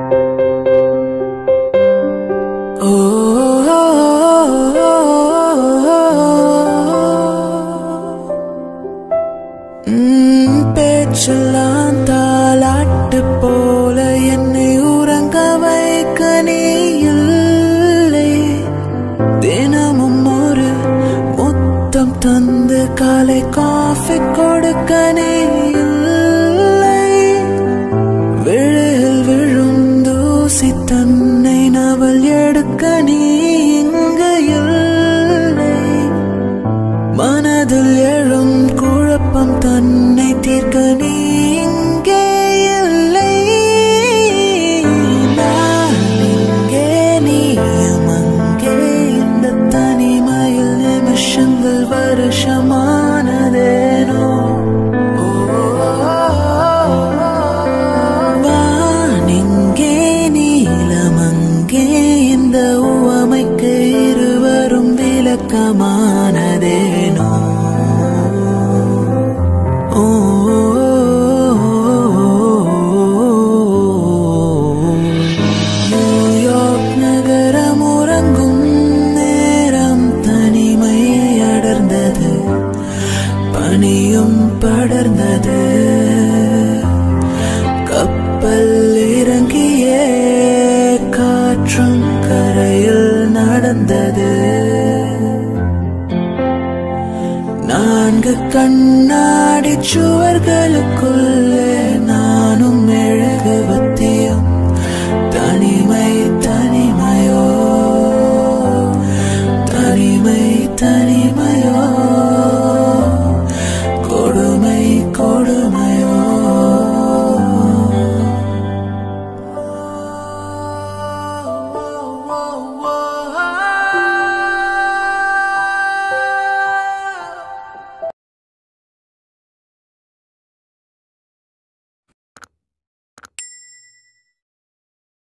பேச்செல்லாம் தாலாட்டு போல என்னை உறங்க வைக்க நீ இல்லை. தினமும் ஒரு முத்தம் தந்து காலை காஃபி கொடுக்க நீ இல்லை. விழில் விழும் தூசி தன்னை நவல் எடுக்க நீ இங்கு இல்லை. மனதில் எழும் குழப்பம் தன்னை தீர்க்க நீ இங்கே இல்லை. நான் இங்கே நீயும் அங்கே, இந்த தனிமையில் நிமிஷங்கள் வருஷமானதேனோ. வானிங்கே நீலமங்கே, இந்த உவமைக்கு இருவரும் விளக்கமானதேனோ. நியூயார்க் நகரம் உறங்கும் நேரம் தனிமை அடர்ந்தது, பனியும் படர்ந்தது. கப்பல் இறங்கியே காற்றும் கரையில் நடந்தது. 4 கண்ணாடி சுவர்களுக்குள்ளே நானும் மெழுகுவது.